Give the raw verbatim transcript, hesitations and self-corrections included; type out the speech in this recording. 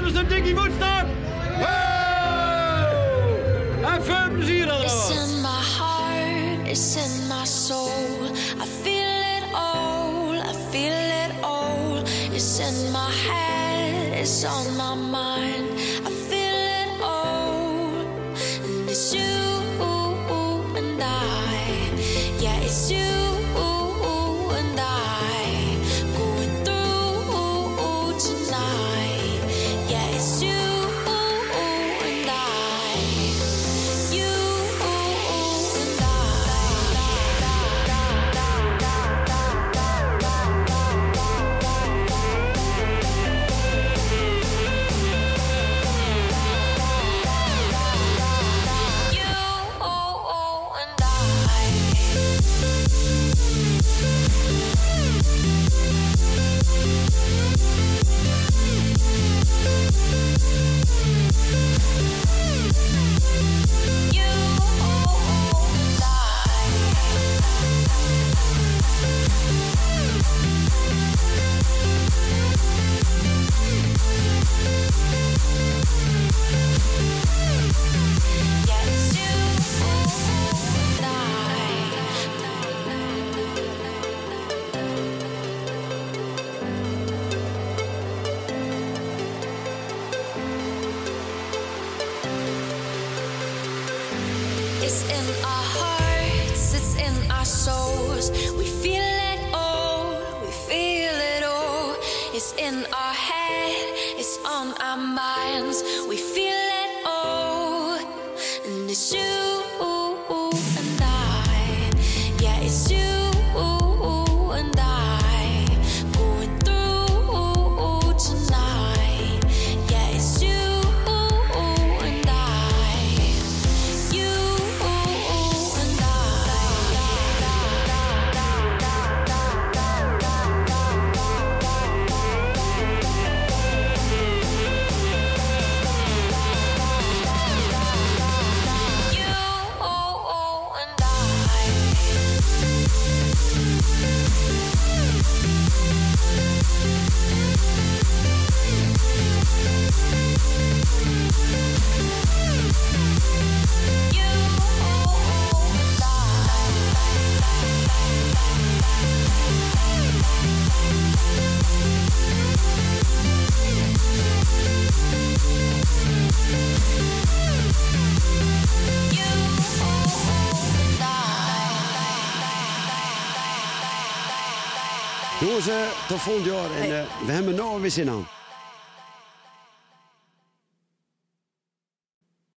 is een Dickie Woodstock. Even plezier allemaal. It's in my heart, it's in my soul. I feel it all, I feel it all. It's in my head, it's on my mind. I feel it all, and it's you and I. Yeah, it's you and I going through tonight. Yeah, it's you. It's in our hearts, it's in our souls. We feel it all, we feel it all. It's in our head, it's on our minds. We feel it all, and it's you and I. Yeah, it's you and I going through tonight. Yeah, it's you. Jongens, uh, tot volgend jaar en uh, we hebben er nog weer zin aan.